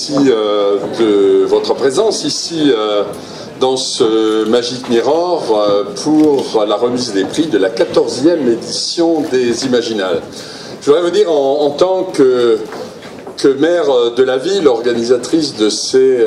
aussi de votre présence ici dans ce Magic Mirror pour la remise des prix de la 14e édition des Imaginales. Je voudrais vous dire en tant que maire de la ville, organisatrice de ces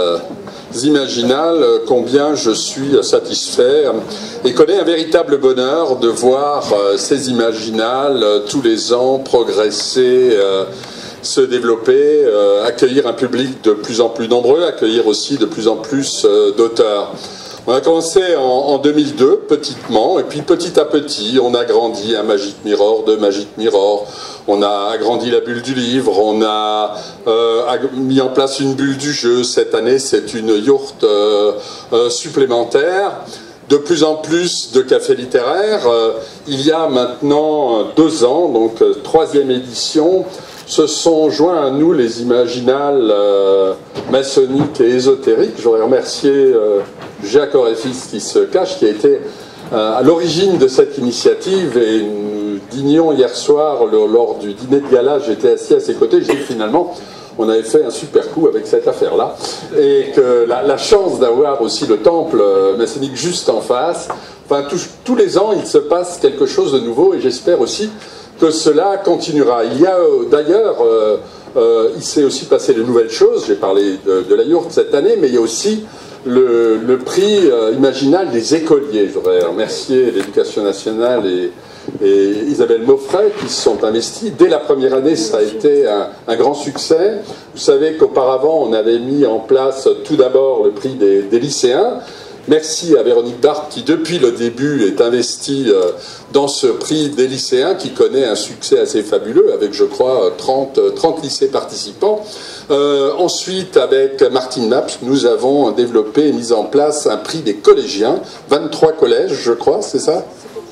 Imaginales, combien je suis satisfait et connais un véritable bonheur de voir ces Imaginales tous les ans progresser, se développer, accueillir un public de plus en plus nombreux, accueillir aussi de plus en plus d'auteurs. On a commencé en 2002, petitement, et puis petit à petit, on a grandi un Magic Mirror, deux Magic Mirror, on a agrandi la bulle du livre, on a mis en place une bulle du jeu. Cette année, c'est une yourte supplémentaire. De plus en plus de cafés littéraires. Il y a maintenant 2 ans, donc 3e édition, se sont joints à nous les Imaginales maçonniques et ésotériques. Je voudrais remercier Jacques Orefis qui se cache, qui a été à l'origine de cette initiative, et nous dînions hier soir lors du dîner de gala. J'étais assis à ses côtés, j'ai dit finalement on avait fait un super coup avec cette affaire-là, et que la chance d'avoir aussi le temple maçonnique juste en face, enfin tous les ans il se passe quelque chose de nouveau, et j'espère aussi que cela continuera. Il y a d'ailleurs, il s'est aussi passé de nouvelles choses. J'ai parlé de la yourte cette année, mais il y a aussi le prix Imaginal des écoliers. Je voudrais remercier l'Éducation nationale et Isabelle Maufray qui se sont investis. Dès la première année, ça a été un grand succès. Vous savez qu'auparavant, on avait mis en place tout d'abord le prix des lycéens. Merci à Véronique Barthes qui, depuis le début, est investie dans ce prix des lycéens qui connaît un succès assez fabuleux avec, je crois, 30 lycées participants. Ensuite, avec Martine Maps, nous avons développé et mis en place un prix des collégiens. 23 collèges, je crois, c'est ça ?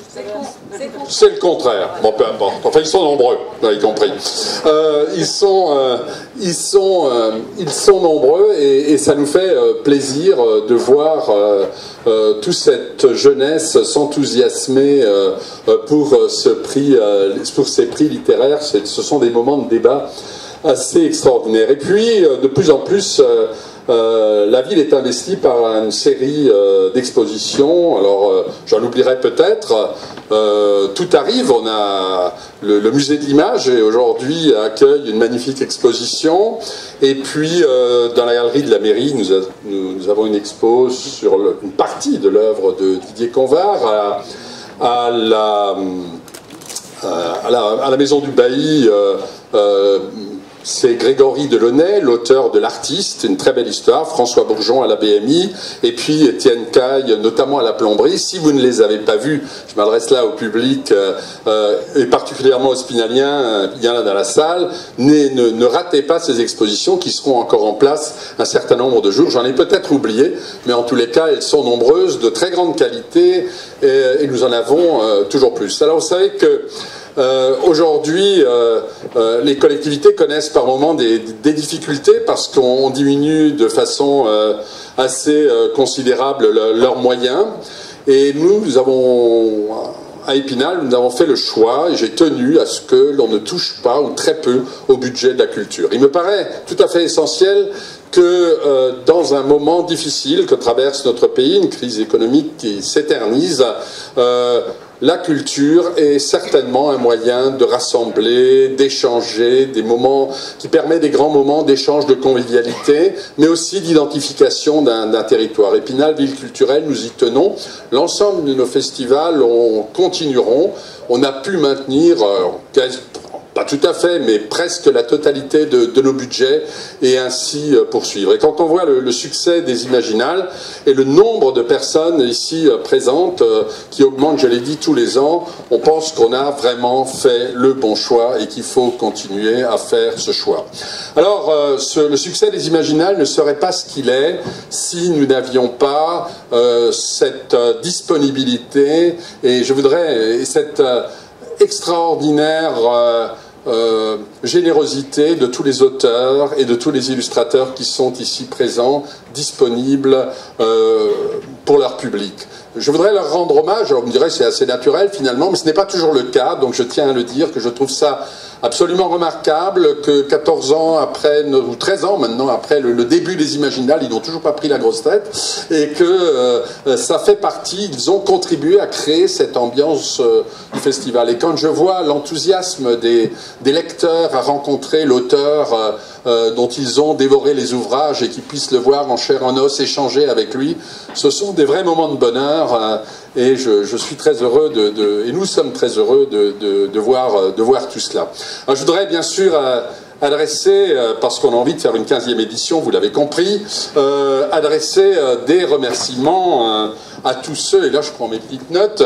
C'est le contraire. Bon, peu importe. Enfin, ils sont nombreux, vous avez compris. Ils sont nombreux, et ça nous fait plaisir de voir toute cette jeunesse s'enthousiasmer pour ces prix littéraires. Ce sont des moments de débat assez extraordinaires. Et puis, de plus en plus, la ville est investie par une série d'expositions. Alors, j'en oublierai peut-être. Tout arrive. On a le musée de l'image, et aujourd'hui accueille une magnifique exposition. Et puis, dans la galerie de la mairie, nous avons une expo sur une partie de l'œuvre de Didier Convart à la maison du bailli. C'est Grégory Delaunay, l'auteur de L'Artiste, une très belle histoire, François Bourgeon à la BMI, et puis Étienne Caille, notamment à la plomberie. Si vous ne les avez pas vus, je m'adresse là au public, et particulièrement aux Spinaliens, il y en a dans la salle, ne ratez pas ces expositions qui seront encore en place un certain nombre de jours. J'en ai peut-être oublié, mais en tous les cas, elles sont nombreuses, de très grande qualité, et nous en avons toujours plus. Alors vous savez que aujourd'hui, les collectivités connaissent par moments des difficultés parce qu'on diminue de façon assez considérable leurs moyens. Et nous avons, à Épinal, nous avons fait le choix, et j'ai tenu à ce que l'on ne touche pas, ou très peu, au budget de la culture. Il me paraît tout à fait essentiel que dans un moment difficile que traverse notre pays, une crise économique qui s'éternise, la culture est certainement un moyen de rassembler, d'échanger, des moments qui permettent des grands moments d'échange, de convivialité, mais aussi d'identification d'un territoire. Épinal, ville culturelle, nous y tenons. L'ensemble de nos festivals continueront. On a pu maintenir pas tout à fait, mais presque la totalité de nos budgets, et ainsi poursuivre. Et quand on voit le succès des Imaginales et le nombre de personnes ici présentes qui augmente, je l'ai dit, tous les ans, on pense qu'on a vraiment fait le bon choix et qu'il faut continuer à faire ce choix. Alors, le succès des Imaginales ne serait pas ce qu'il est si nous n'avions pas cette disponibilité, et je voudrais cette extraordinaire générosité de tous les auteurs et de tous les illustrateurs qui sont ici présents, disponibles pour leur public. Je voudrais leur rendre hommage. Alors, vous me direz, c'est assez naturel finalement, mais ce n'est pas toujours le cas, donc je tiens à le dire, que je trouve ça absolument remarquable que 14 ans après, ou 13 ans maintenant après le début des Imaginales, ils n'ont toujours pas pris la grosse tête, et que ça fait partie, ils ont contribué à créer cette ambiance du festival. Et quand je vois l'enthousiasme des lecteurs à rencontrer l'auteur dont ils ont dévoré les ouvrages et qui puissent le voir en chair en os, échanger avec lui, ce sont des vrais moments de bonheur, et je suis très heureux et nous sommes très heureux de voir tout cela. Alors, je voudrais bien sûr adresser, parce qu'on a envie de faire une 15e édition, vous l'avez compris, adresser des remerciements à tous ceux, et là je prends mes petites notes,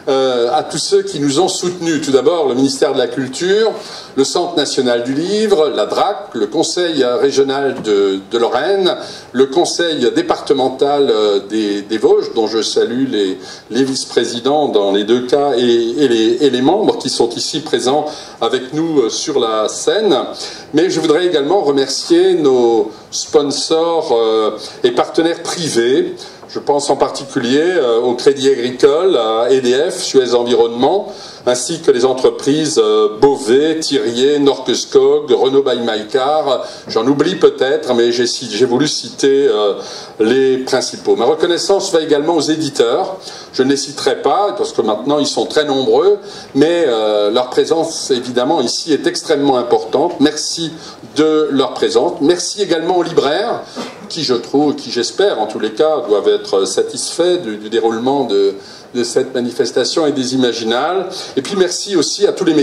à tous ceux qui nous ont soutenus. Tout d'abord, le ministère de la Culture, le Centre national du livre, la DRAC, le Conseil régional de Lorraine, le Conseil départemental des Vosges, dont je salue les vice-présidents dans les deux cas, et les membres qui sont ici présents avec nous sur la scène. Mais je voudrais également remercier nos sponsors et partenaires privés. Je pense en particulier au Crédit Agricole, à EDF, Suez Environnement, ainsi que les entreprises Beauvais, Thirier, Norqueskog, Renault by My Car. J'en oublie peut-être, mais j'ai voulu citer les principaux. Ma reconnaissance va également aux éditeurs. Je ne les citerai pas, parce que maintenant ils sont très nombreux, mais leur présence, évidemment, ici est extrêmement importante. Merci de leur présence. Merci également aux libraires, qui je trouve, qui j'espère en tous les cas, doivent être satisfaits du déroulement de cette manifestation et des Imaginales. Et puis merci aussi à tous les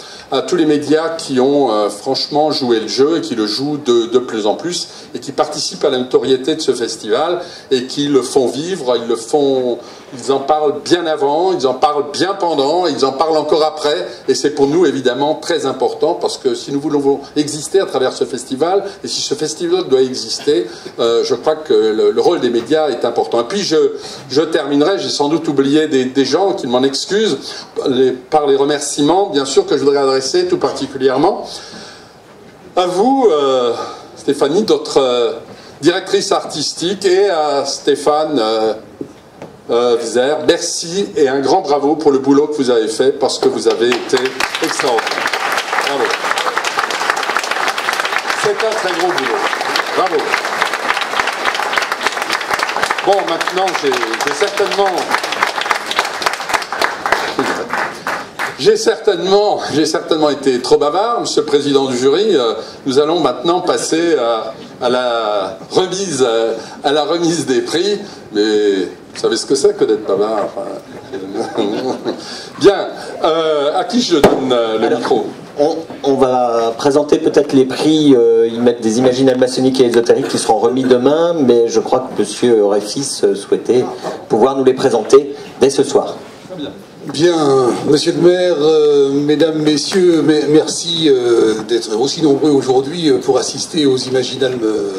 médias qui ont franchement joué le jeu et qui le jouent de plus en plus et qui participent à la notoriété de ce festival et qui le font vivre, ils en parlent bien avant, ils en parlent bien pendant, ils en parlent encore après, et c'est pour nous évidemment très important, parce que si nous voulons exister à travers ce festival, et si ce festival doit exister, je crois que le rôle des médias est important. Et puis je terminerai, j'ai sans doute oublié des gens qui m'en excusent, par les remerciements, bien sûr, que je voudrais adresser tout particulièrement à vous, Stéphanie, notre directrice artistique, et à Stéphane Vizer. Merci et un grand bravo pour le boulot que vous avez fait, parce que vous avez été extraordinaire. Bravo. C'est un très gros boulot. Bravo. Bon, maintenant, j'ai certainement été trop bavard, Monsieur le Président du jury. Nous allons maintenant passer à la remise des prix. Mais vous savez ce que c'est que d'être bavard? Bien. À qui je donne le micro? On va présenter peut-être les prix des Imaginales maçonniques et ésotériques qui seront remis demain, mais je crois que M. Réfis souhaitait pouvoir nous les présenter dès ce soir. Très bien. Bien, monsieur le maire, mesdames, messieurs, merci d'être aussi nombreux aujourd'hui pour assister aux Imaginales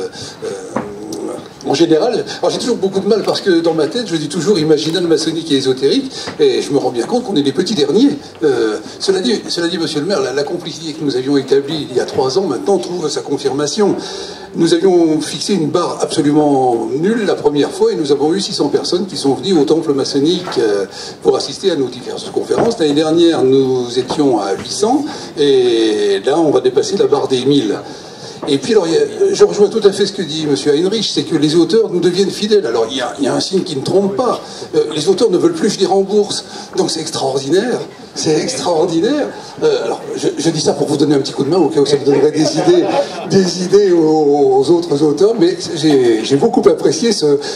en général. Alors j'ai toujours beaucoup de mal parce que dans ma tête, je dis toujours Imaginales maçonnique et ésotérique, et je me rends bien compte qu'on est les petits derniers. Cela dit, monsieur le maire, la complicité que nous avions établie il y a 3 ans maintenant trouve sa confirmation. Nous avions fixé une barre absolument nulle la première fois, et nous avons eu 600 personnes qui sont venues au temple maçonnique pour assister à nos diverses conférences. L'année dernière, nous étions à 800, et là, on va dépasser la barre des 1000. Et puis, alors, je rejoins tout à fait ce que dit M. Heinrich, c'est que les auteurs nous deviennent fidèles. Alors, il y a un signe qui ne trompe pas. Les auteurs ne veulent plus venir en bourse. Donc, c'est extraordinaire. C'est extraordinaire. Alors, je dis ça pour vous donner un petit coup de main, au cas où ça me donnerait des idées aux autres auteurs. Mais j'ai beaucoup apprécié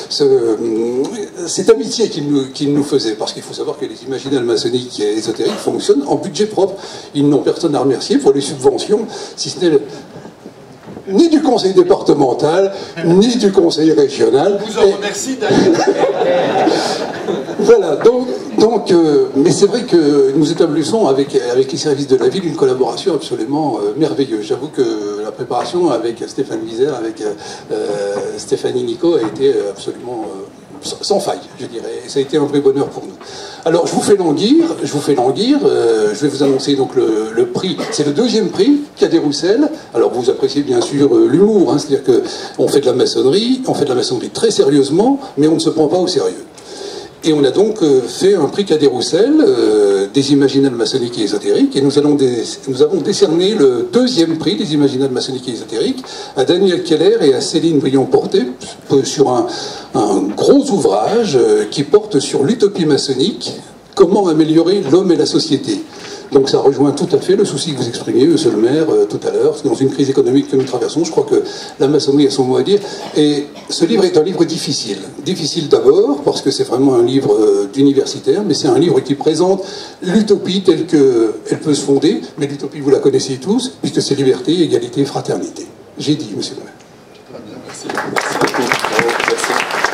cette amitié qu'ils nous faisaient. Parce qu'il faut savoir que les Imaginales maçonniques et ésotériques fonctionnent en budget propre. Ils n'ont personne à remercier pour les subventions, si ce n'est ni du conseil départemental, ni du conseil régional. Je vous en remercie d'ailleurs. Voilà, donc mais c'est vrai que nous établissons avec les services de la ville une collaboration absolument merveilleuse. J'avoue que la préparation avec Stéphane Vizer, avec Stéphanie Nico a été absolument sans faille, je dirais. Et ça a été un vrai bonheur pour nous. Alors, je vous fais languir, je vais vous annoncer donc le prix. C'est le 2e prix, Cadet Roussel. Alors, vous appréciez bien sûr l'humour, hein, c'est-à-dire qu'on fait de la maçonnerie très sérieusement, mais on ne se prend pas au sérieux. Et on a donc fait un prix Cadet-Roussel des Imaginales maçonniques et ésotériques, et nous avons décerné le 2e prix des Imaginales maçonniques et ésotériques à Daniel Keller et à Céline Briand-Portet sur un gros ouvrage qui porte sur l'utopie maçonnique, comment améliorer l'homme et la société. Donc ça rejoint tout à fait le souci que vous exprimiez, monsieur le maire, tout à l'heure. Dans une crise économique que nous traversons, je crois que la maçonnerie a son mot à dire. Et ce livre est un livre difficile. Difficile d'abord, parce que c'est vraiment un livre d'universitaire, mais c'est un livre qui présente l'utopie telle qu'elle peut se fonder. Mais l'utopie, vous la connaissez tous, puisque c'est liberté, égalité, fraternité. J'ai dit, monsieur le maire. Merci. Merci beaucoup. Merci.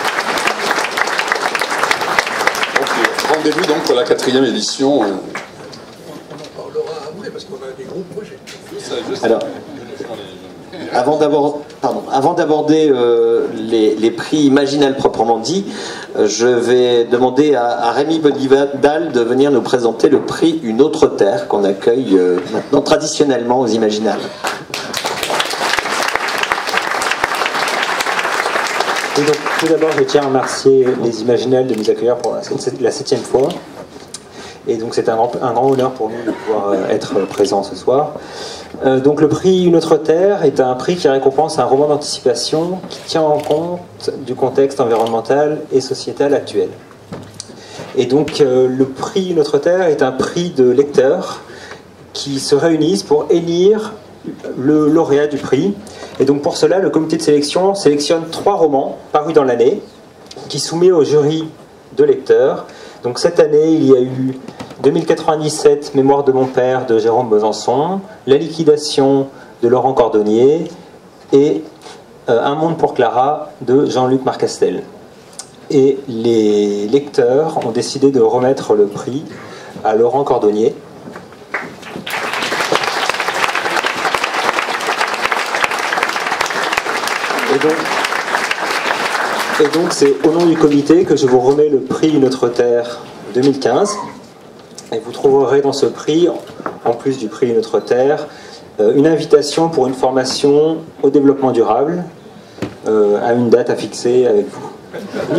Rendez-vous donc pour la 4e édition. Parce qu'on a des gros projets. Alors, avant d'aborder les prix Imaginal proprement dit, je vais demander à Rémi Bonivadal de venir nous présenter le prix Une autre terre qu'on accueille maintenant traditionnellement aux Imaginales. Et donc, tout d'abord, je tiens à remercier les Imaginales de nous accueillir pour la 7e fois. Et donc c'est un grand honneur pour nous de pouvoir être présents ce soir. Donc le prix Une autre terre est un prix qui récompense un roman d'anticipation qui tient en compte du contexte environnemental et sociétal actuel. Et donc le prix Une autre terre est un prix de lecteurs qui se réunissent pour élire le lauréat du prix. Et donc pour cela, le comité de sélection sélectionne 3 romans parus dans l'année qui soumet au jury de lecteurs. Donc cette année, il y a eu 2097, Mémoire de mon père de Jérôme Besançon, La liquidation de Laurent Cordonnier et Un monde pour Clara de Jean-Luc Marcastel. Et les lecteurs ont décidé de remettre le prix à Laurent Cordonnier. Et donc c'est au nom du comité que je vous remets le prix Une autre terre 2015. Et vous trouverez dans ce prix, en plus du prix Une autre terre, une invitation pour une formation au développement durable à une date à fixer avec vous.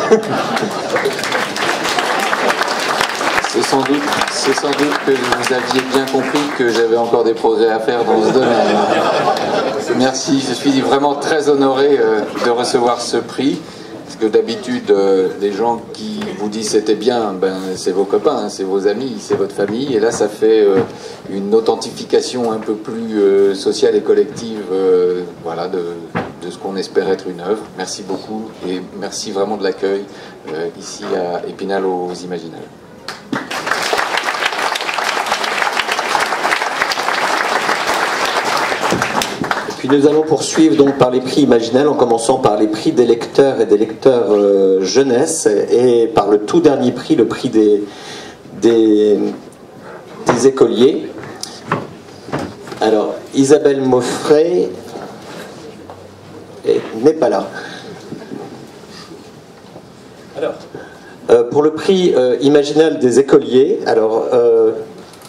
C'est sans doute que vous aviez bien compris que j'avais encore des progrès à faire dans ce domaine. Merci, je suis vraiment très honoré de recevoir ce prix. Parce que d'habitude, les gens qui vous disent c'était bien, ben, c'est vos copains, hein, c'est vos amis, c'est votre famille. Et là, ça fait une authentification un peu plus sociale et collective voilà, de ce qu'on espère être une œuvre. Merci beaucoup et merci vraiment de l'accueil ici à Épinal aux Imaginales. Puis nous allons poursuivre donc par les prix Imaginales en commençant par les prix des lecteurs et des lecteurs jeunesse et par le tout dernier prix, le prix des écoliers. Alors, Isabelle Moffret n'est pas là. Alors, pour le prix Imaginal des écoliers, alors... pardon ?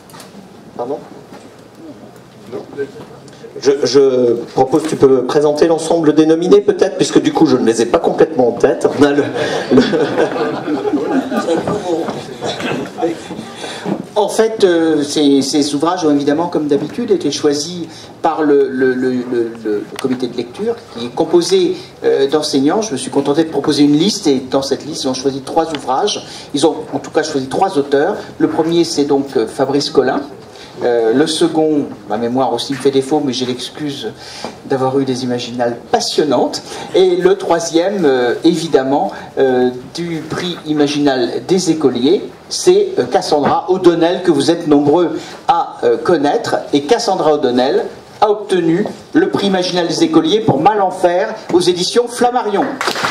Je propose, tu peux présenter l'ensemble des nominés peut-être, puisque du coup je ne les ai pas complètement en tête. On a En fait, ces ouvrages ont évidemment, comme d'habitude, été choisis par le comité de lecture, qui est composé d'enseignants. Je me suis contenté de proposer une liste, et dans cette liste, ils ont choisi 3 ouvrages. Ils ont en tout cas choisi 3 auteurs. Le premier, c'est donc Fabrice Collin. Le second, ma mémoire aussi me fait défaut, mais j'ai l'excuse d'avoir eu des imaginales passionnantes. Et le troisième, évidemment, du prix Imaginal des écoliers, c'est Cassandra O'Donnell, que vous êtes nombreux à connaître. Et Cassandra O'Donnell a obtenu le prix Imaginal des écoliers pour Mal en Fer aux éditions Flammarion.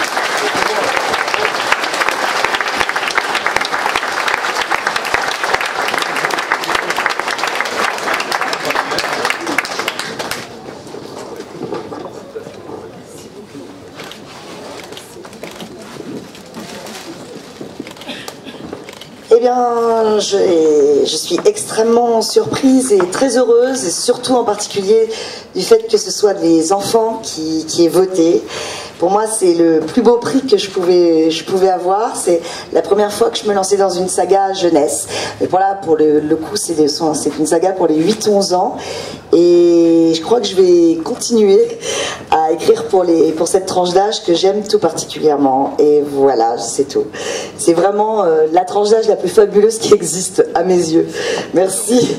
Eh bien, je suis extrêmement surprise et très heureuse, et surtout en particulier du fait que ce soit des enfants qui aient voté. Pour moi, c'est le plus beau prix que je pouvais avoir. C'est la première fois que je me lançais dans une saga jeunesse. Et voilà, pour le coup, c'est une saga pour les 8-11 ans. Et je crois que je vais continuer à écrire pour cette tranche d'âge que j'aime tout particulièrement. Et voilà, c'est tout. C'est vraiment la tranche d'âge la plus fabuleuse qui existe à mes yeux. Merci.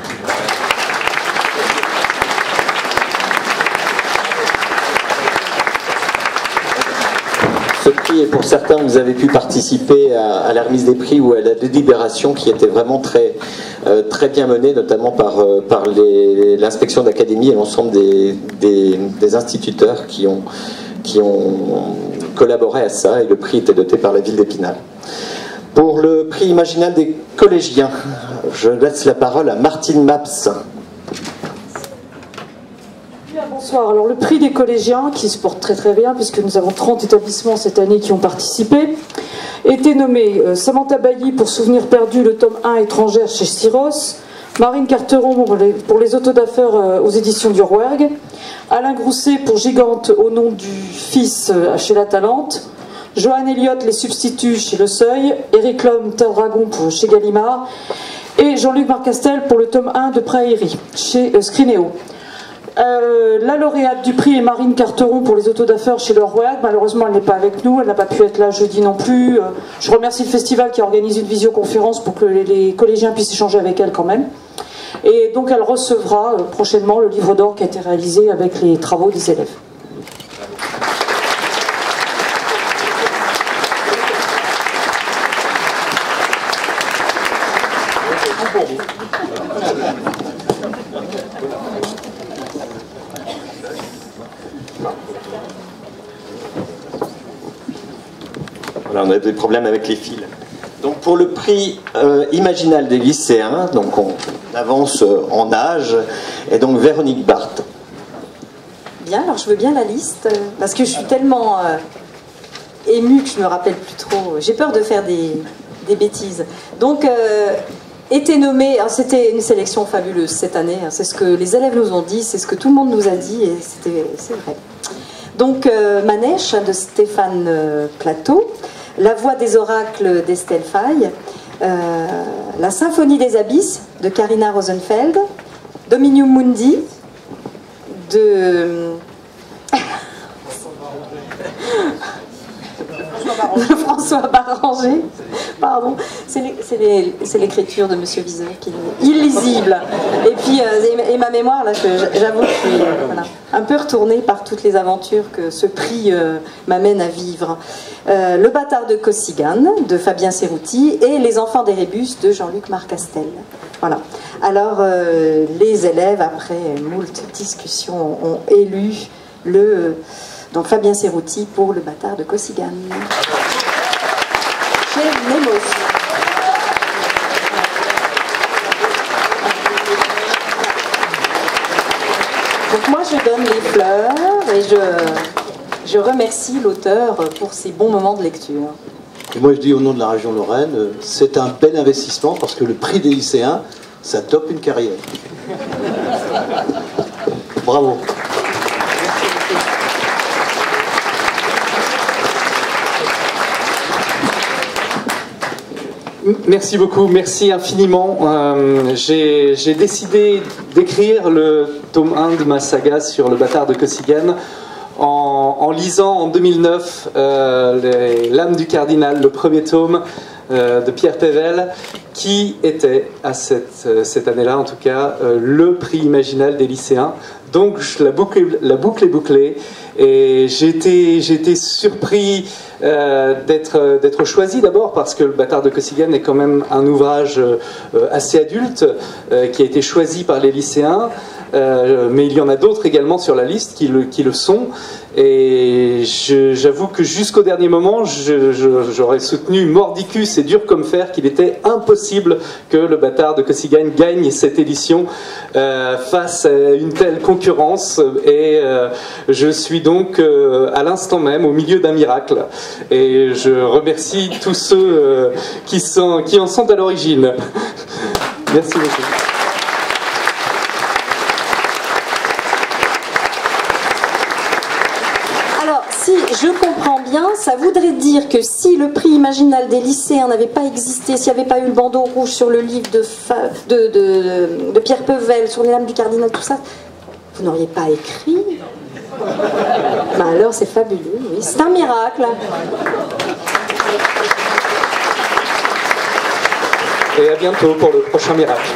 Ce prix est pour certains, vous avez pu participer à la remise des prix ou à la délibération qui était vraiment très bien menée, notamment par l'inspection d'académie et l'ensemble des instituteurs qui ont collaboré à ça, et le prix était doté par la ville d'Épinal. Pour le prix imaginal des collégiens, je laisse la parole à Martine Maps. Bonsoir. Alors le prix des collégiens, qui se porte très très bien, puisque nous avons 30 établissements cette année qui ont participé, était nommé Samantha Bailly pour Souvenirs perdus, le tome 1 étrangère chez Styros, Marine Carteron pour les autodafeurs aux éditions du Rouergue, Alain Grousset pour Gigante au nom du fils chez La Talente, Johan Elliott les substituts chez Le Seuil, Éric Lhomme Terre Dragon chez Gallimard, et Jean-Luc Marcastel pour le tome 1 de Prairie chez Scrinéo. La lauréate du prix est Marine Carteron pour les autodafeurs chez Le Rouergue. Malheureusement, elle n'est pas avec nous, elle n'a pas pu être là jeudi non plus. Je remercie le festival qui organise une visioconférence pour que les collégiens puissent échanger avec elle quand même. Et donc elle recevra prochainement le livre d'or qui a été réalisé avec les travaux des élèves. Voilà, on a des problèmes avec les fils. Donc pour le prix imaginal des lycéens, donc on avance en âge, et donc Véronique Barthes. Bien, alors je veux bien la liste, parce que je suis tellement émue que je me rappelle plus trop. J'ai peur de faire des bêtises. Donc, était nommé, c'était une sélection fabuleuse cette année, c'est ce que les élèves nous ont dit, c'est ce que tout le monde nous a dit, et c'est vrai. Donc, Manèche de Stéphane Plateau, La Voix des oracles d'Estelle Faye, La Symphonie des abysses de Karina Rosenfeld, Dominium Mundi de François Barranger, pardon, c'est l'écriture de Monsieur Viseur qui est illisible. Et puis, et ma mémoire, là, j'avoue que je suis voilà, un peu retournée par toutes les aventures que ce prix m'amène à vivre. Le bâtard de Kossigane de Fabien Cerruti et Les enfants d'Érébus de Jean-Luc Marcastel. Voilà. Alors, les élèves, après moult discussions, ont élu donc Fabien Cerruti pour Le bâtard de Kossigane. Chez Nemos. Donc moi je donne les fleurs et je remercie l'auteur pour ses bons moments de lecture. Et moi je dis au nom de la région Lorraine, c'est un bel investissement parce que le prix des lycéens, ça top une carrière. Bravo. Merci beaucoup, merci infiniment. J'ai décidé d'écrire le tome 1 de ma saga sur le bâtard de Kossigane en lisant en 2009 L'âme du cardinal, le premier tome de Pierre Pével, qui était, à cette année-là en tout cas, le prix imaginal des lycéens. Donc la boucle est bouclée, et j'ai été surpris d'être choisi d'abord parce que Le bâtard de Kossigane est quand même un ouvrage assez adulte qui a été choisi par les lycéens, mais il y en a d'autres également sur la liste qui le sont, et j'avoue que jusqu'au dernier moment j'aurais soutenu mordicus et dur comme fer qu'il était impossible que Le bâtard de Kossigane gagne cette édition face à une telle concurrence, et je suis donc à l'instant même au milieu d'un miracle, et je remercie tous ceux qui en sont à l'origine. Merci beaucoup. Alors, si je comprends bien, ça voudrait dire que si le prix imaginal des lycéens n'avait pas existé, s'il n'y avait pas eu le bandeau rouge sur le livre de Pierre Pevel, sur les lames du cardinal, tout ça, vous n'auriez pas écrit. Ben alors, c'est fabuleux, oui. C'est un miracle. Et à bientôt pour le prochain miracle.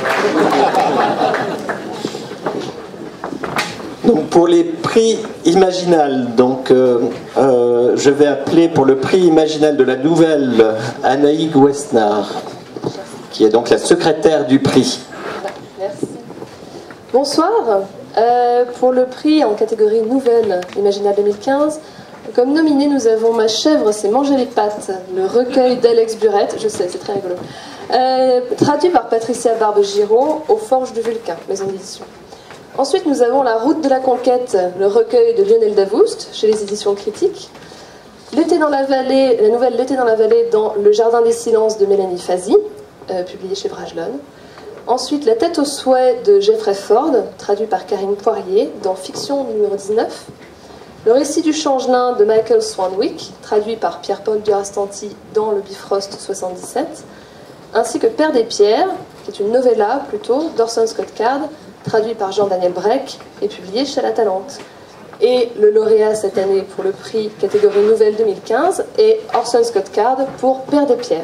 Donc pour les prix Imaginal, je vais appeler pour le prix Imaginal de la Nouvelle Anaïg Westnar, qui est donc la secrétaire du prix. Merci. Bonsoir. Pour le prix en catégorie Nouvelle Imaginal 2015, comme nominé, nous avons Ma chèvre s'est mangé les pattes, le recueil d'Alex Burette, je sais, c'est très rigolo, traduit par Patricia Barbe-Giraud aux Forges du Vulcain, maison d'édition. Ensuite, nous avons La route de la conquête, le recueil de Lionel Davoust, chez les éditions Critiques. L'été dans la vallée, la nouvelle L'été dans la vallée dans Le jardin des silences de Mélanie Fazi, publiée chez Bragelonne. Ensuite, La tête aux souhaits de Jeffrey Ford, traduit par Karine Poirier, dans Fiction numéro 19. Le récit du changelin de Michael Swanwick, traduit par Pierre-Paul Durastanti dans Le Bifrost 77. Ainsi que Père des pierres, qui est une novella plutôt, d'Orson Scott Card, traduit par Jean-Daniel Breck et publié chez La Talente. Et le lauréat cette année pour le prix catégorie Nouvelle 2015 est Orson Scott Card pour Père des pierres.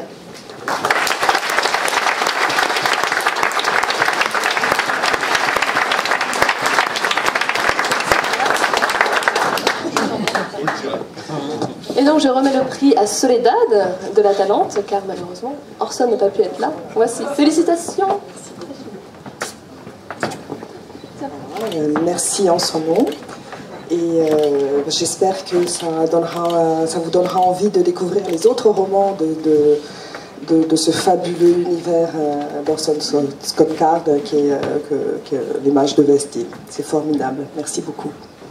Et donc je remets le prix à Soledad de La Talente, car malheureusement Orson n'a pas pu être là. Voici, félicitations. Merci en son nom. Et j'espère que ça vous donnera envie de découvrir les autres romans de ce fabuleux univers d'Orson Scott Card qui est Les Mages de Vesti. C'est formidable. Merci beaucoup.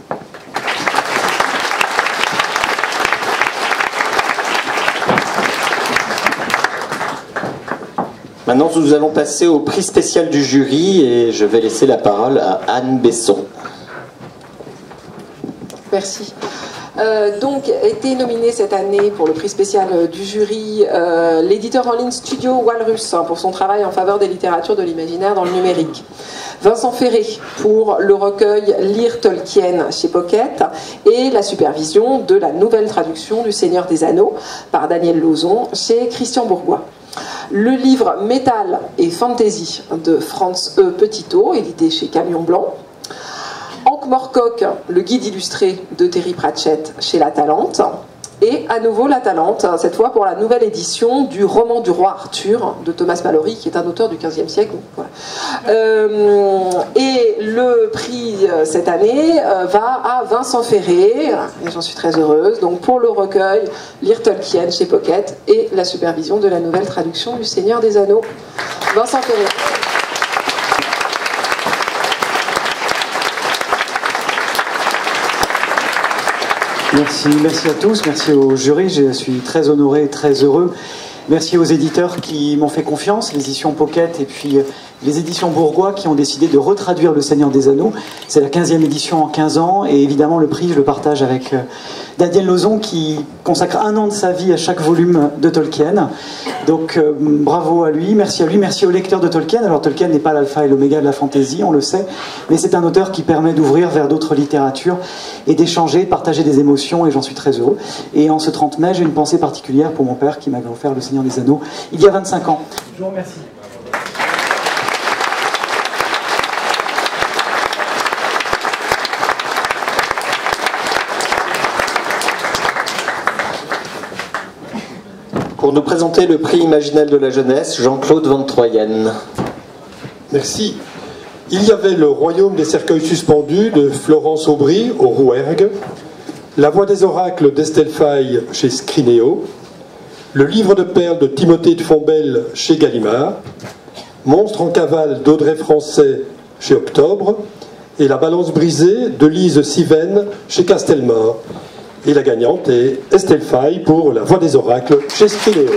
Maintenant, nous allons passer au prix spécial du jury et je vais laisser la parole à Anne Besson. Merci. Donc, été nominé cette année pour le prix spécial du jury l'éditeur en ligne Studio Walrus pour son travail en faveur des littératures de l'imaginaire dans le numérique. Vincent Ferré pour le recueil Lire Tolkien chez Pocket et la supervision de la nouvelle traduction du Seigneur des Anneaux par Daniel Lauzon chez Christian Bourgois. Le livre Métal et Fantasy de Franz E. Petitot, édité chez Camion Blanc. Ankh-Morpork, le guide illustré de Terry Pratchett chez La Talente. Et à nouveau La Talente, cette fois pour la nouvelle édition du roman du roi Arthur de Thomas Malory, qui est un auteur du XVe siècle. Voilà. Et le prix cette année va à Vincent Ferré, et j'en suis très heureuse, donc pour le recueil Lire Tolkien chez Pocket et la supervision de la nouvelle traduction du Seigneur des Anneaux. Vincent Ferré. Merci à tous, merci au jury, je suis très honoré et très heureux. Merci aux éditeurs qui m'ont fait confiance, les éditions Pocket et puis les éditions Bourgois qui ont décidé de retraduire Le Seigneur des Anneaux. C'est la 15e édition en 15 ans et évidemment le prix je le partage avec Daniel Lauzon qui consacre 1 an de sa vie à chaque volume de Tolkien. Donc bravo à lui, merci aux lecteurs de Tolkien. Alors Tolkien n'est pas l'alpha et l'oméga de la fantaisie, on le sait, mais c'est un auteur qui permet d'ouvrir vers d'autres littératures et d'échanger, de partager des émotions et j'en suis très heureux. Et en ce 30 mai, j'ai une pensée particulière pour mon père qui m'avait offert Le Seigneur des Anneaux il y a 25 ans. Je vous remercie. Pour nous présenter le prix Imaginal de la jeunesse, Jean-Claude Van Troyen. Merci. Il y avait Le Royaume des cercueils suspendus de Florence Aubry au Rouergue, La Voix des oracles d'Estelle Faye chez Scrinéo, Le livre de perles de Timothée de Fontbelle chez Gallimard, Monstre en cavale d'Audrey Français chez Octobre et La balance brisée de Lise Siven chez Castelmore. Et la gagnante est Estelle Faye pour La Voix des oracles chez Scrinéo.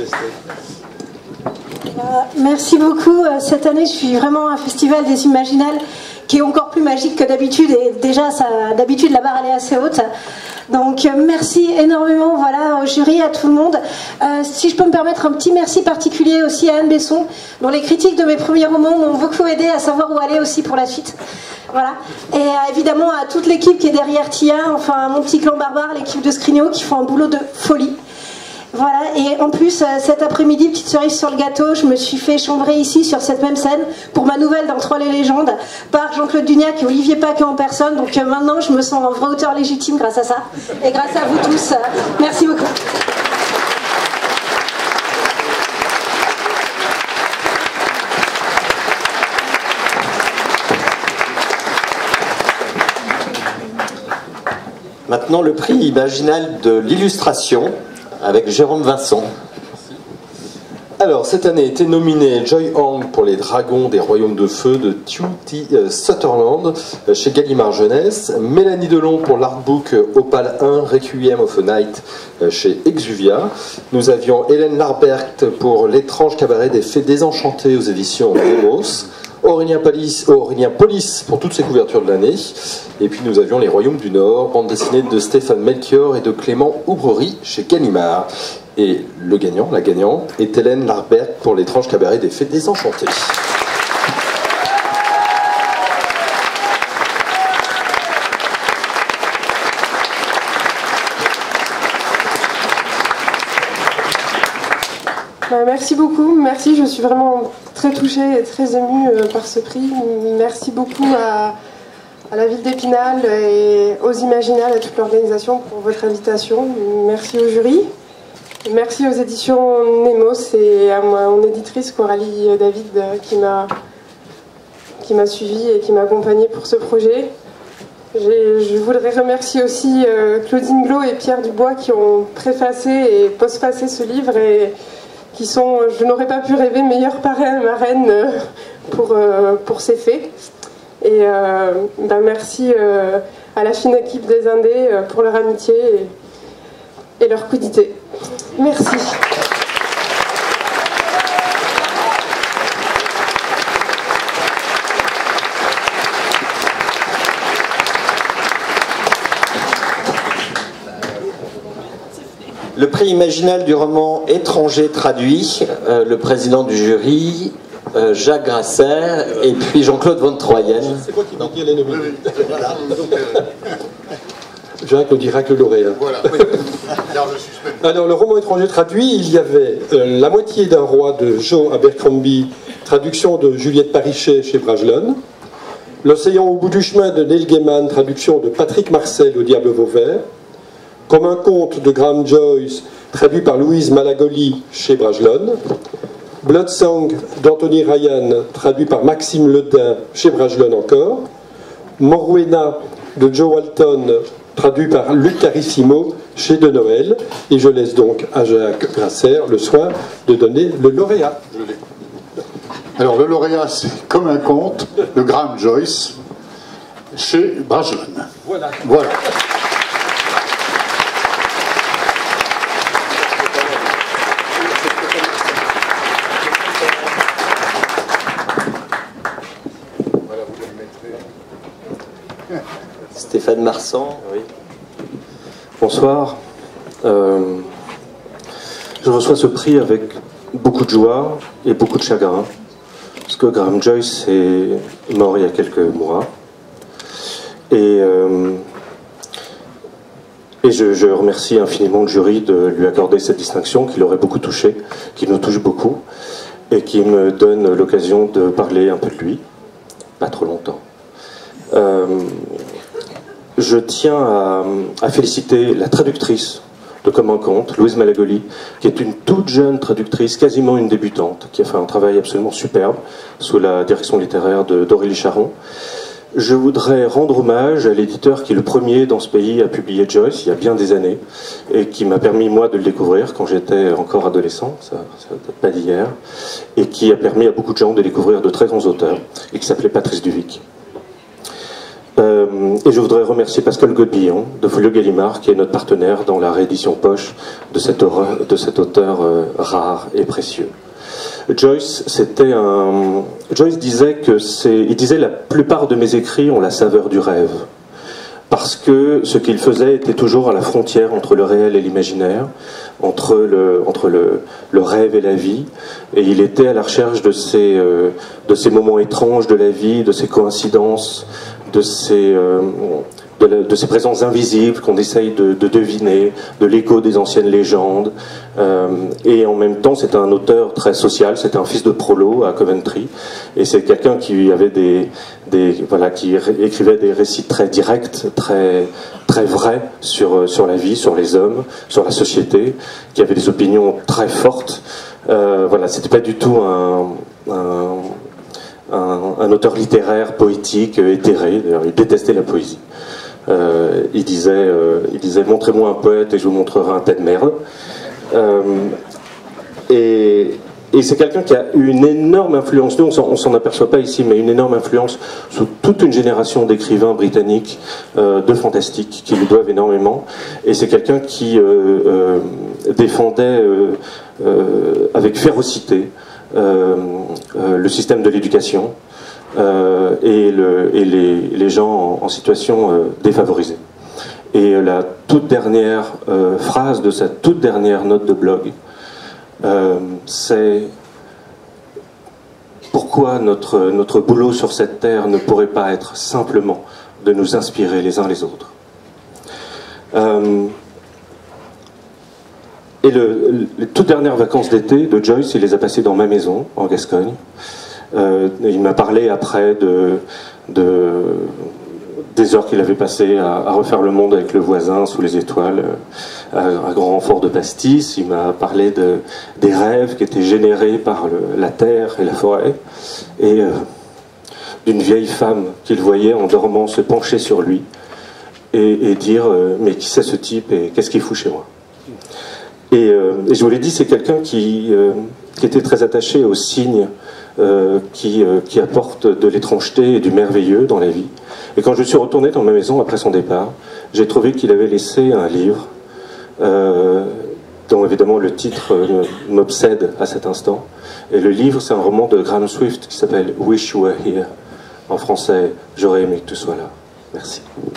Merci beaucoup. Cette année, je suis vraiment à un festival des Imaginales qui est encore plus magique que d'habitude. Et déjà, d'habitude, la barre elle est assez haute. Donc, merci énormément au jury, à tout le monde. Si je peux me permettre un petit merci particulier aussi à Anne Besson, dont les critiques de mes premiers romans m'ont beaucoup aidé à savoir où aller aussi pour la suite. Voilà. Et évidemment à toute l'équipe qui est derrière Tia, enfin mon petit clan barbare, l'équipe de Scrinéo qui font un boulot de folie. Voilà, et en plus, cet après-midi, petite cerise sur le gâteau, je me suis fait chambrer ici, sur cette même scène, pour ma nouvelle dans Troll et Légendes, par Jean-Claude Dugnac et Olivier Paquet en personne. Donc maintenant, je me sens en vrai auteur légitime grâce à ça, et grâce à vous tous. Merci beaucoup. Maintenant, le prix imaginal de l'illustration, avec Jérôme Vincent. Alors, cette année était nominé Joy Hong pour Les Dragons des Royaumes de Feu de Tuti Sutherland chez Gallimard Jeunesse, Mélanie Delon pour l'artbook Opale 1 Requiem of a Night chez Exuvia. Nous avions Hélène Larbert pour L'étrange cabaret des fées désenchantées aux éditions Demos. Aurélien Polis pour toutes ses couvertures de l'année. Et puis nous avions Les Royaumes du Nord, bande dessinée de Stéphane Melchior et de Clément Oubrerie chez Gallimard. Et le gagnant, la gagnante, est Hélène Larbert pour L'étrange cabaret des fées désenchantées. Merci beaucoup, merci, je suis vraiment très touchée et très émue par ce prix. Merci beaucoup à la ville d'Épinal et aux Imaginales et à toute l'organisation pour votre invitation. Merci au jury, merci aux éditions Nemos et à mon éditrice Coralie David qui m'a suivie et qui m'a accompagnée pour ce projet. Je voudrais remercier aussi Claudine Glo et Pierre Dubois qui ont préfacé et postfacé ce livre et qui sont, je n'aurais pas pu rêver, meilleurs parrains et marraines pour ces faits. Et merci à la fine équipe des Indés pour leur amitié et leur quidité. Merci. Le prix imaginal du roman étranger traduit, le président du jury, Jacques Grasser, et puis Jean-Claude Von Troyen. C'est moi qui vais dire les nominés. Voilà. Jacques nous dira que le lauréat. Voilà. Alors, le roman étranger traduit, il y avait La moitié d'un roi de Joe Abercrombie, traduction de Juliette Parichet chez Bragelonne. L'océan au bout du chemin de Neil Gaiman, traduction de Patrick Marcel au Diable Vauvert. Comme un conte de Graham Joyce, traduit par Louise Malagoli chez Bragelonne. Bloodsong d'Anthony Ryan, traduit par Maxime Ledin chez Bragelonne encore. Morwena de Joe Walton, traduit par Luc Carissimo chez De Noël. Et je laisse donc à Jacques Grasser le soin de donner le lauréat. Alors le lauréat, c'est Comme un conte de Graham Joyce chez Bragelonne. Voilà. Stéphane Marsan, oui. Bonsoir. Je reçois ce prix avec beaucoup de joie et beaucoup de chagrin, parce que Graham Joyce est mort il y a quelques mois. Et je remercie infiniment le jury de lui accorder cette distinction qui l'aurait beaucoup touché, qui nous touche beaucoup, et qui me donne l'occasion de parler un peu de lui, pas trop longtemps. Je tiens à féliciter la traductrice de Comme un conte, Louise Malagoli, qui est une toute jeune traductrice, quasiment une débutante, qui a fait un travail absolument superbe sous la direction littéraire d'Aurélie Charon. Je voudrais rendre hommage à l'éditeur qui, le premier dans ce pays, a publié Joyce il y a bien des années, et qui m'a permis, moi, de le découvrir quand j'étais encore adolescent, ça date pas d'hier, et qui a permis à beaucoup de gens de découvrir de très grands auteurs, et qui s'appelait Patrice Duvic. Et je voudrais remercier Pascal Godbillon de Folio Gallimard, qui est notre partenaire dans la réédition poche de cet auteur rare et précieux. Joyce disait la plupart de mes écrits ont la saveur du rêve, parce que ce qu'il faisait était toujours à la frontière entre le réel et l'imaginaire, entre le rêve et la vie, et il était à la recherche de ces moments étranges de la vie, de ces coïncidences, de ces présences invisibles qu'on essaye de deviner, de l'écho des anciennes légendes. Et en même temps, c'est un auteur très social, c'est un fils de prolo à Coventry, et c'est quelqu'un qui avait qui écrivait des récits très directs, très vrais sur la vie, sur les hommes, sur la société, qui avait des opinions très fortes. C'était pas du tout un auteur littéraire, poétique, éthéré. D'ailleurs, il détestait la poésie. Il disait montrez-moi un poète et je vous montrerai un tas de merde. Et c'est quelqu'un qui a eu une énorme influence, nous on s'en aperçoit pas ici, mais une énorme influence sur toute une génération d'écrivains britanniques de fantastique qui lui doivent énormément. Et c'est quelqu'un qui défendait avec férocité le système de l'éducation et les gens en situation défavorisée. Et la toute dernière phrase de sa toute dernière note de blog, c'est pourquoi notre boulot sur cette terre ne pourrait pas être simplement de nous inspirer les uns les autres. Et les toutes dernières vacances d'été de Joyce, il les a passées dans ma maison, en Gascogne. Il m'a parlé après des heures qu'il avait passées à refaire le monde avec le voisin sous les étoiles, à grand renfort de pastis. Il m'a parlé des rêves qui étaient générés par la terre et la forêt, et d'une vieille femme qu'il voyait en dormant se pencher sur lui et dire mais qui c'est ce type et qu'est-ce qu'il fout chez moi. Et je vous l'ai dit, c'est quelqu'un qui était très attaché aux signes qui apportent de l'étrangeté et du merveilleux dans la vie. Et quand je suis retourné dans ma maison après son départ, j'ai trouvé qu'il avait laissé un livre dont évidemment le titre m'obsède à cet instant. Et le livre, c'est un roman de Graham Swift qui s'appelle Wish You Were Here. En français, j'aurais aimé que tu sois là. Merci.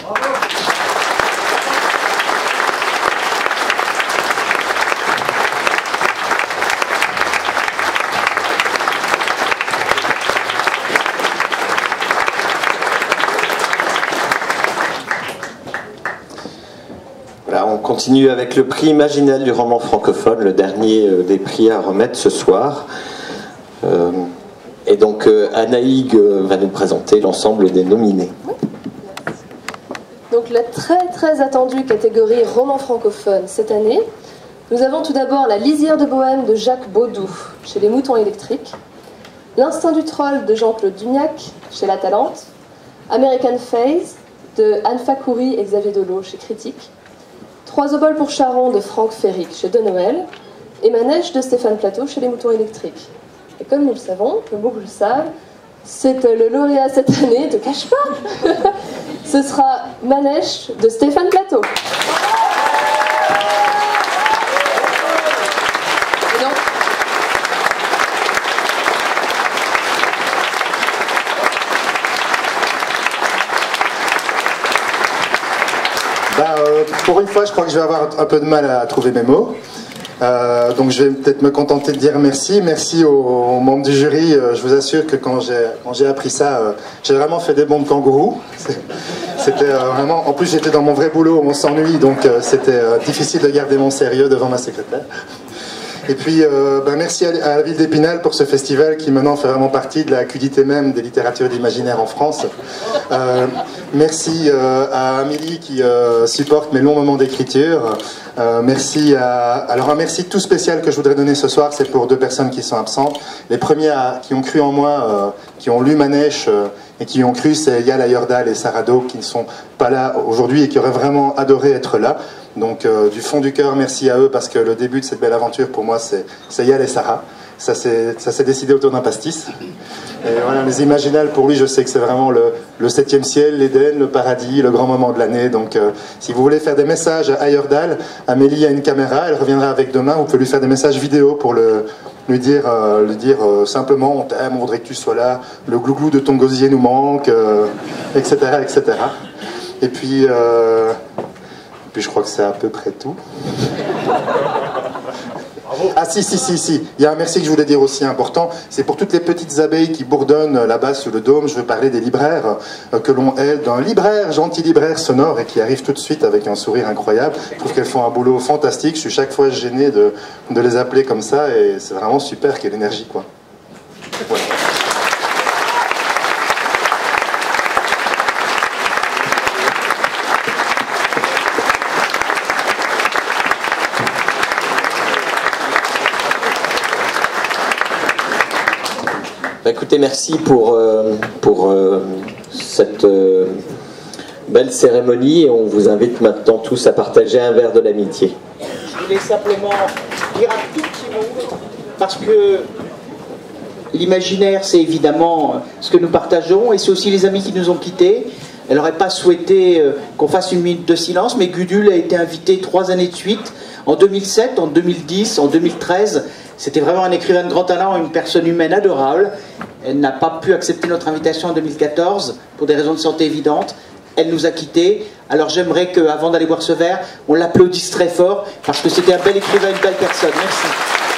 On continue avec le prix Imaginal du roman francophone, le dernier des prix à remettre ce soir. Et donc Anaïg va nous présenter l'ensemble des nominés. Donc la très attendue catégorie roman francophone cette année, nous avons tout d'abord La lisière de Bohême de Jacques Baudou chez les Moutons électriques, L'instinct du troll de Jean-Claude Dugnac chez La Talente, American Phase de Anne Fakhouri et Xavier Dolo chez Critique, Trois oboles pour Charon de Franck Ferric chez De Noël, et Manèche de Stéphane Plateau chez les Moutons électriques. Et comme nous le savons, comme beaucoup le savent, c'est le lauréat cette année, te cache pas, ce sera Manèche de Stéphane Plateau. Et donc, pour une fois, je crois que je vais avoir un peu de mal à trouver mes mots. Donc je vais peut-être me contenter de dire merci. Merci aux membres du jury. Je vous assure que quand j'ai appris ça, j'ai vraiment fait des bonds de kangourou. C'était vraiment... En plus, j'étais dans mon vrai boulot, on s'ennuie, donc c'était difficile de garder mon sérieux devant ma secrétaire. Et puis, merci à la ville d'Épinal pour ce festival qui maintenant fait vraiment partie de la QDT même des littératures d'imaginaire en France. Merci à Amélie qui supporte mes longs moments d'écriture. Merci alors un merci tout spécial que je voudrais donner ce soir, c'est pour deux personnes qui sont absentes. Les premiers qui ont cru en moi, qui ont lu Manèche et qui ont cru, c'est Yal Ayordal et Sarah Do qui ne sont pas là aujourd'hui et qui auraient vraiment adoré être là. Donc du fond du cœur, merci à eux, parce que le début de cette belle aventure, pour moi, c'est Yael et Sarah. Ça s'est décidé autour d'un pastis. Et voilà, les Imaginales, pour lui, je sais que c'est vraiment le 7e ciel, l'Éden, le paradis, le grand moment de l'année. Donc si vous voulez faire des messages à Ayerdal, Amélie a une caméra, elle reviendra avec demain. Vous pouvez lui faire des messages vidéo pour lui dire simplement on t'aime, on voudrait que tu sois là, le glouglou de ton gosier nous manque, etc., etc. Et puis je crois que c'est à peu près tout. Ah si, il y a un merci que je voulais dire aussi important, c'est pour toutes les petites abeilles qui bourdonnent là-bas sous le dôme. Je veux parler des libraires que l'on aide d'un libraire, gentil libraire sonore, et qui arrive tout de suite avec un sourire incroyable. Je trouve qu'elles font un boulot fantastique, je suis chaque fois gêné de les appeler comme ça, et c'est vraiment super, quelle énergie quoi. Voilà. Écoutez, merci pour cette belle cérémonie, et on vous invite maintenant tous à partager un verre de l'amitié. Je voulais simplement dire un tout petit mot, parce que l'imaginaire, c'est évidemment ce que nous partageons, et c'est aussi les amis qui nous ont quittés. Elle n'aurait pas souhaité qu'on fasse une minute de silence, mais Gudule a été invité 3 années de suite, en 2007, en 2010, en 2013. C'était vraiment un écrivain de grand talent, une personne humaine adorable. Elle n'a pas pu accepter notre invitation en 2014 pour des raisons de santé évidentes. Elle nous a quittés. Alors j'aimerais qu'avant d'aller boire ce verre, on l'applaudisse très fort, parce que c'était un bel écrivain, une belle personne. Merci.